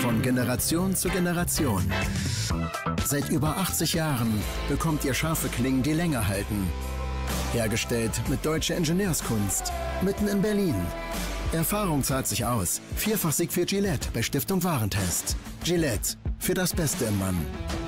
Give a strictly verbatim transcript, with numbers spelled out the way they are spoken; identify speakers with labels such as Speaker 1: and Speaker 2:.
Speaker 1: Von Generation zu Generation. Seit über achtzig Jahren bekommt ihr scharfe Klingen, die länger halten. Hergestellt mit deutscher Ingenieurskunst. Mitten in Berlin. Erfahrung zahlt sich aus. Vierfach Sieg für Gillette bei Stiftung Warentest. Gillette. Für das Beste im Mann.